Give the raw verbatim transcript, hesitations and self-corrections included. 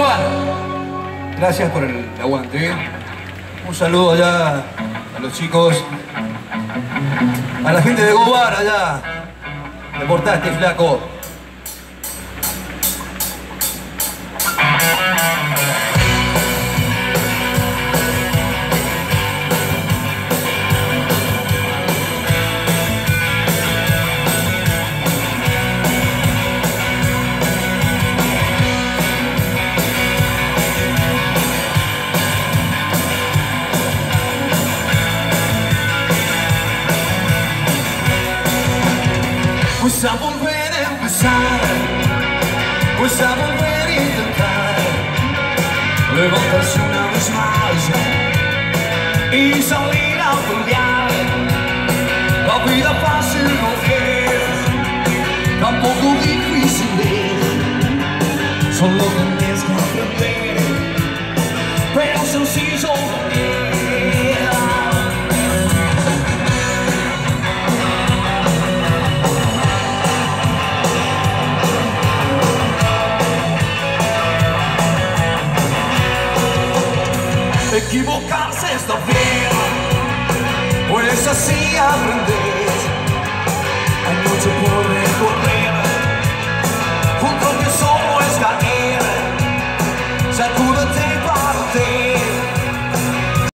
Bueno, gracias por el aguante. Un saludo allá a los chicos, a la gente de Gobar allá. Me portaste, flaco. Pues a volver a empezar, pues a volver a intentar levantarse una vez más y salir a pelear. La vida fácil no es, tampoco difícil es, solo tienes que aprender, pero sencillo no es. Equivocarse está bien, pues así aprendes. Hay mucho por recorrer.